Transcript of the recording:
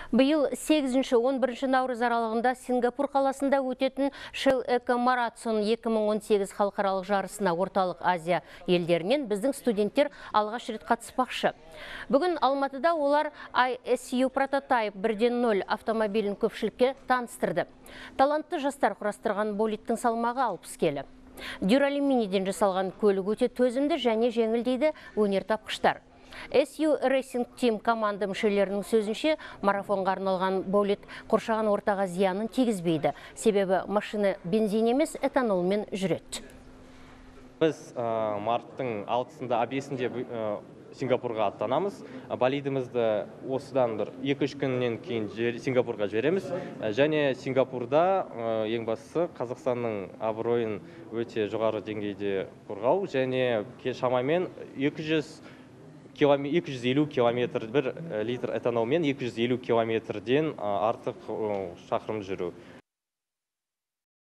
Биыл 8-11 наурыз аралығында Сингапур қаласында өтетін Shell Eco Marathon 2018 халықаралық жарысына орталық Азия елдерінен біздің студенттер алғаш рет қатыспақшы. Бүгін Алматыда олар ISU Prototype 1.0 автомобилін көпшілікке таныстырды. Талантты жастар құрастырған болиттің салмағы 60 келі. Дюралюминийден жасалған көлік өте төзімді және жеңіл дейді өнертапқыштар. SU Racing Team команда мүшелерінің сөзінше, марафонға арналған болит қоршаған ортаға зиянын тигізбейді. Себебі машина бензин емес, этанолмен жүреді. Біз марттың 6-сында, 5-інде Сингапурға аттанамыз. Болидімізді осыдан 2-3 күннен кейін Сингапурға жібереміз. Және Сингапурда ең бастысы Қазақстанның абыройын өте жоғары деңгейде қорғау және шамамен 250 километр, 1 литр этанолмен 250 километрден артық шақырым жүру.